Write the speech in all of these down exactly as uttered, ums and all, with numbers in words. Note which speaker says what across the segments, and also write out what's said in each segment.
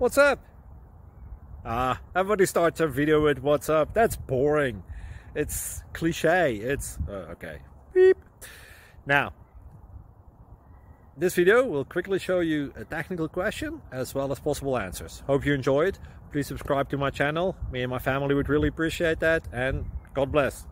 Speaker 1: What's up? Ah, everybody starts a video with what's up. That's boring. It's cliche. It's uh, okay. Beep. Now, this video will quickly show you a technical question as well as possible answers. Hope you enjoyed. Please subscribe to my channel. Me and my family would really appreciate that, and God bless.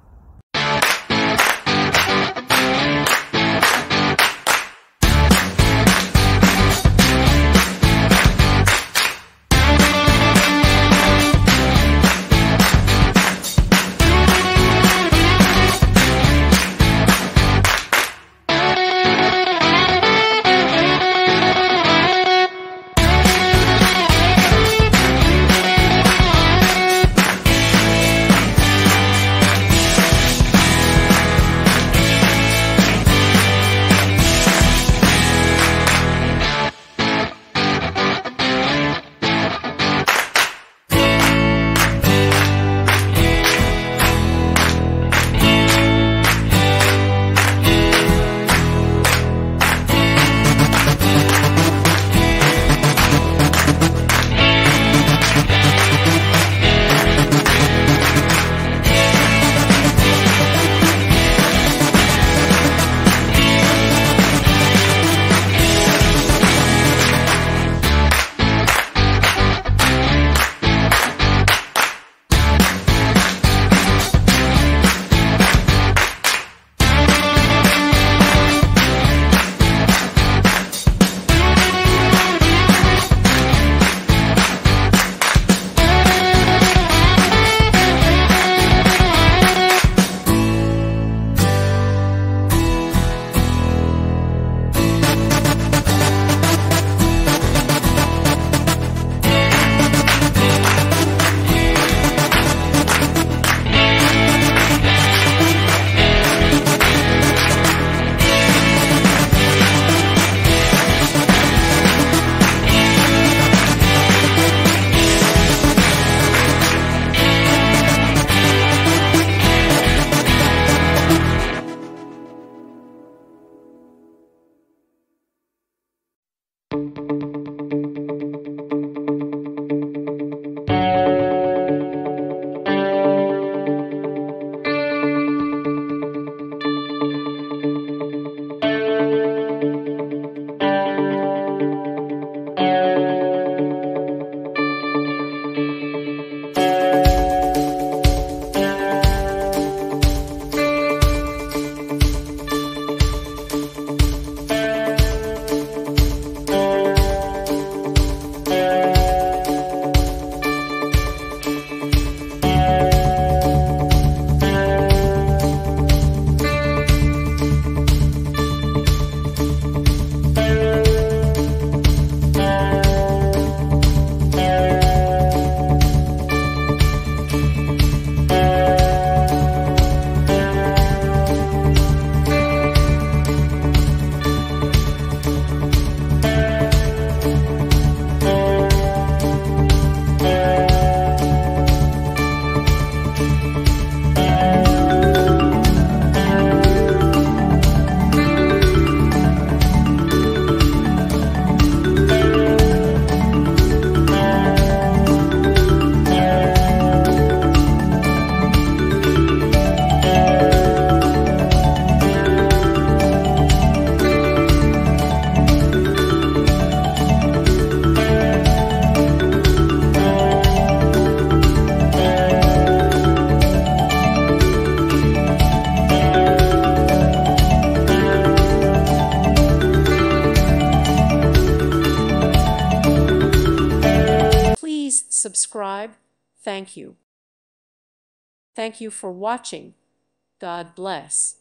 Speaker 2: Subscribe. Thank you. Thank you for watching. God bless.